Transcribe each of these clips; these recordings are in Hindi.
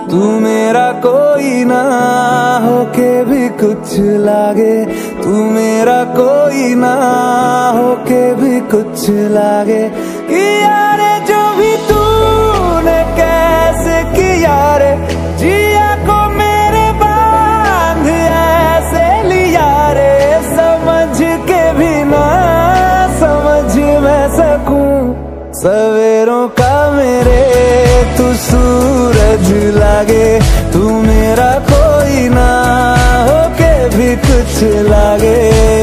तू मेरा कोई ना होके भी कुछ लागे, तू मेरा कोई ना होके भी कुछ लागे। कि यारे जो भी तूने कैसे किया रे, जिया को मेरे बांध ऐसे लिया रे, समझ के भी ना समझ मैं सकूं सवेरों का मेरे तू सूरज लागे, तू मेरा कोई ना होके भी कुछ लागे।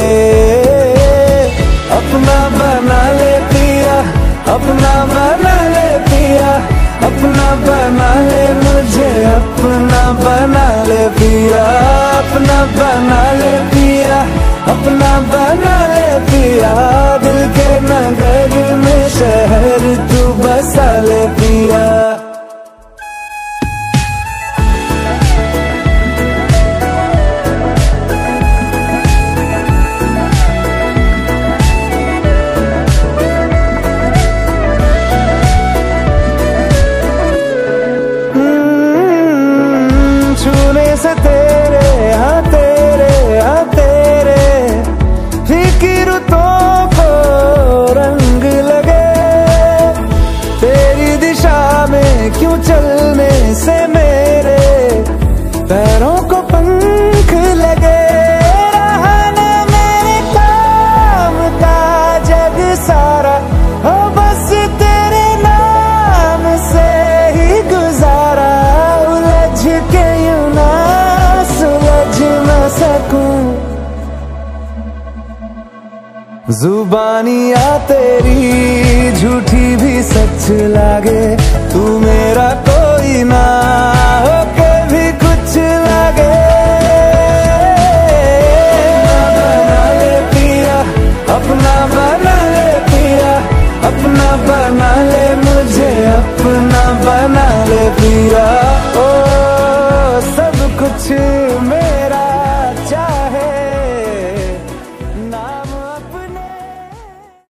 अपना बना ले पिया, अपना बना ले पिया, अपना बना ले मुझे, अपना बना ले पिया, अपना बना ले पिया, अपना बना ले पिया। दिल के नगर में शहर तू बसा ले पिया। छूने से तेरे हाँ तेरे फिक्रों को रंग लगे, तेरी दिशा में क्यों चलने से मेरे पैरों को पंख लगे। रहा ना मेरे काम का जग सारा, हो बस तेरे नाम से ही गुजारा। उलझ के यूं ना सुलझ न सकूं, जुबानियाँ तेरी झूठी भी सच लागे, तू मेरा कोई ना होके भी कुछ लागे।